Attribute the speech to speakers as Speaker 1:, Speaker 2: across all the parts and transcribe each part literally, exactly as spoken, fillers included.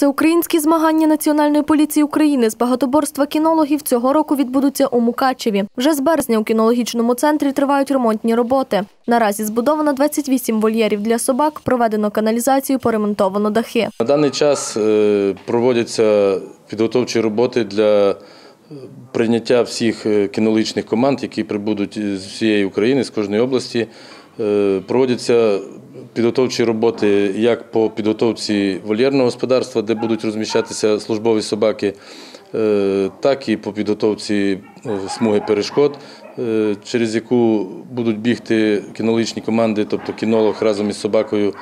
Speaker 1: Всеукраїнські змагання Національної поліції України з багатоборства кінологів цього року відбудуться у Мукачеві. Вже з березня у кінологічному центрі тривають ремонтні роботи. Наразі збудовано двадцять вісім вольєрів для собак, проведено каналізацію, поремонтовано дахи.
Speaker 2: На даний час проводяться підготовчі роботи для прийняття всіх кінологічних команд, які прибудуть з всієї України, з кожної області. Проводяться підготовчі роботи як по підготовці вольєрного господарства, де будуть розміщатися службові собаки, так і по підготовці смуги перешкод, через яку будуть бігти кінологічні команди, тобто кінолог разом із собакою.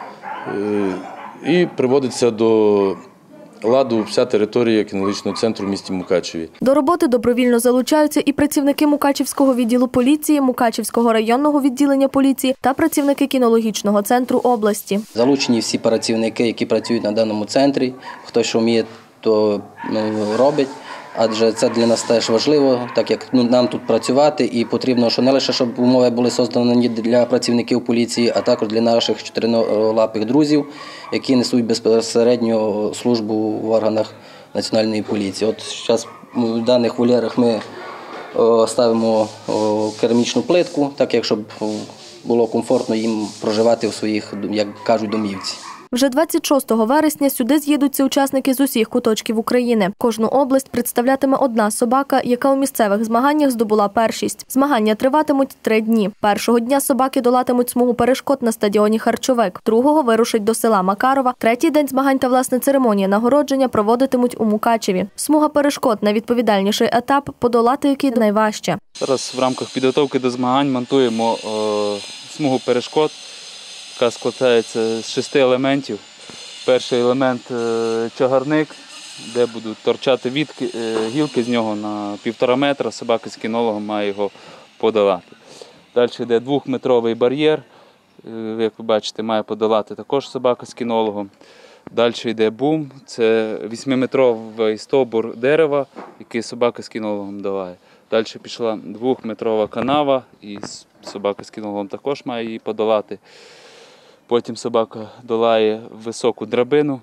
Speaker 2: І приводиться до ладу вся територія кінологічного центру в місті Мукачеві.
Speaker 1: До роботи добровільно залучаються і працівники Мукачевського відділу поліції, Мукачевського районного відділення поліції та працівники кінологічного центру області.
Speaker 3: Залучені всі працівники, які працюють на даному центрі. Хто що вміє, то робить. Адже це для нас теж важливо, так як ну, нам тут працювати і потрібно, що не лише, щоб умови були створені для працівників поліції, а також для наших чотирилапих друзів, які несуть безпосередньо службу в органах Національної поліції. От зараз в даних вольєрах ми ставимо керамічну плитку, так як щоб було комфортно їм проживати в своїх, як кажуть, домівці.
Speaker 1: Вже двадцять шостого вересня сюди з'їдуться учасники з усіх куточків України. Кожну область представлятиме одна собака, яка у місцевих змаганнях здобула першість. Змагання триватимуть три дні. Першого дня собаки долатимуть смугу перешкод на стадіоні «Харчовик». Другого вирушать до села Макарова. Третій день змагань та, власне, церемонія нагородження проводитимуть у Мукачеві. Смуга перешкод – найвідповідальніший етап, подолати який найважче.
Speaker 4: Зараз в рамках підготовки до змагань монтуємо е, смугу перешкод, яка складається з шести елементів. Перший елемент – чагарник, де будуть торчати вітки, гілки з нього на півтора метра. Собака з кінологом має його подолати. Далі йде двохметровий бар'єр, як ви бачите, має подолати також собака з кінологом. Далі йде бум, це восьмиметровий стовбур дерева, який собака з кінологом долає. Далі пішла двохметрова канава, і собака з кінологом також має її подолати. Потім собака долає високу драбину,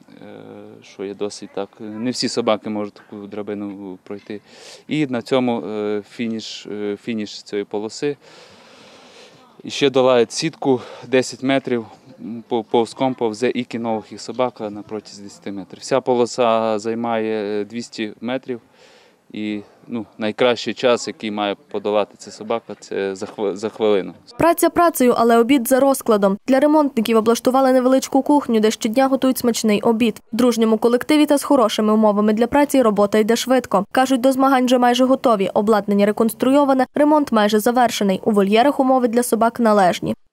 Speaker 4: що є досить так. Не всі собаки можуть таку драбину пройти. І на цьому фініш, фініш цієї полоси. І ще долає сітку десять метрів, повзком повзе і кінолог, і собака на протязі десяти метрів. Вся полоса займає двісті метрів. І ну, найкращий час, який має подолати ця собака, це за хвилину.
Speaker 1: Праця працею, але обід за розкладом. Для ремонтників облаштували невеличку кухню, де щодня готують смачний обід. В дружньому колективі та з хорошими умовами для праці робота йде швидко. Кажуть, до змагань вже майже готові. Обладнання реконструйоване, ремонт майже завершений. У вольєрах умови для собак належні.